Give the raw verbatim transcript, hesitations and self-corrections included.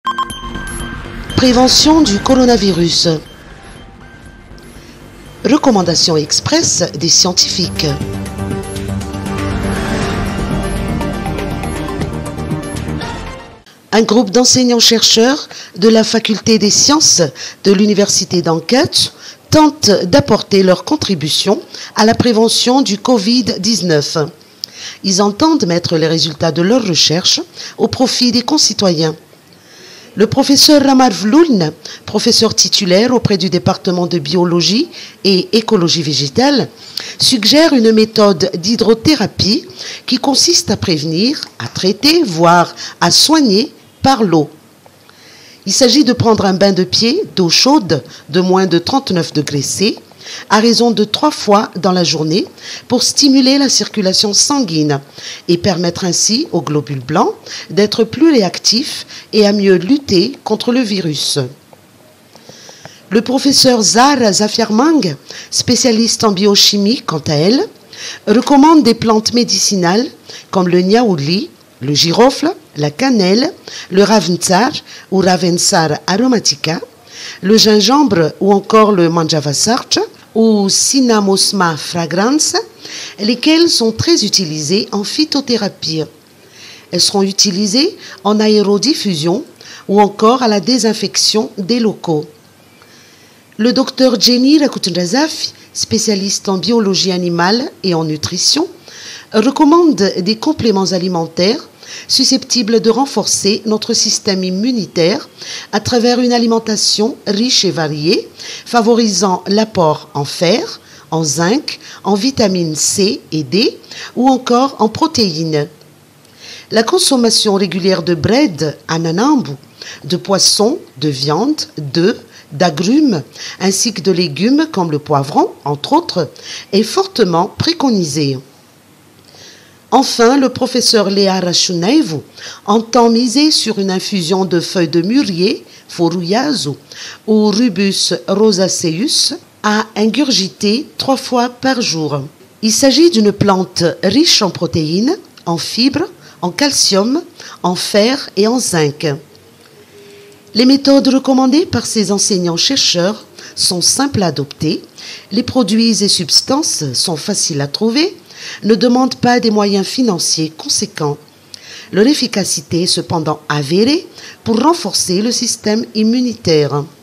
Prévention du coronavirus. Recommandations express des scientifiques. Un groupe d'enseignants-chercheurs de la Faculté des sciences de l'Université d'Ankara tente d'apporter leur contribution à la prévention du Covid dix-neuf. Ils entendent mettre les résultats de leurs recherches au profit des concitoyens. Le professeur Ramar Vloun, professeur titulaire auprès du département de biologie et écologie végétale, suggère une méthode d'hydrothérapie qui consiste à prévenir, à traiter, voire à soigner par l'eau. Il s'agit de prendre un bain de pied d'eau chaude de moins de trente-neuf degrés C à raison de trois fois dans la journée pour stimuler la circulation sanguine et permettre ainsi aux globules blancs d'être plus réactifs et à mieux lutter contre le virus. Le professeur Zahra Zafiarmang, spécialiste en biochimie, quant à elle, recommande des plantes médicinales comme le niaouli, le girofle, la cannelle, le ravensar ou ravensar aromatica, le gingembre ou encore le manjavasarch ou Cinnamomum fragrans, lesquels sont très utilisés en phytothérapie. Elles seront utilisées en aérodiffusion ou encore à la désinfection des locaux. Le docteur Jenny Rakoutenrazafi, spécialiste en biologie animale et en nutrition, recommande des compléments alimentaires susceptibles de renforcer notre système immunitaire à travers une alimentation riche et variée, favorisant l'apport en fer, en zinc, en vitamines C et D ou encore en protéines. La consommation régulière de bread, ananambu, de poissons, de viande, d'œufs, d'agrumes, ainsi que de légumes comme le poivron, entre autres, est fortement préconisée. Enfin, le professeur Léa Rachunaivu entend miser sur une infusion de feuilles de mûrier, foruyazu, ou Rubus rosaceus, à ingurgiter trois fois par jour. Il s'agit d'une plante riche en protéines, en fibres, en calcium, en fer et en zinc. Les méthodes recommandées par ces enseignants-chercheurs sont simples à adopter, les produits et substances sont faciles à trouver, ne demandent pas des moyens financiers conséquents. Leur efficacité est cependant avérée pour renforcer le système immunitaire.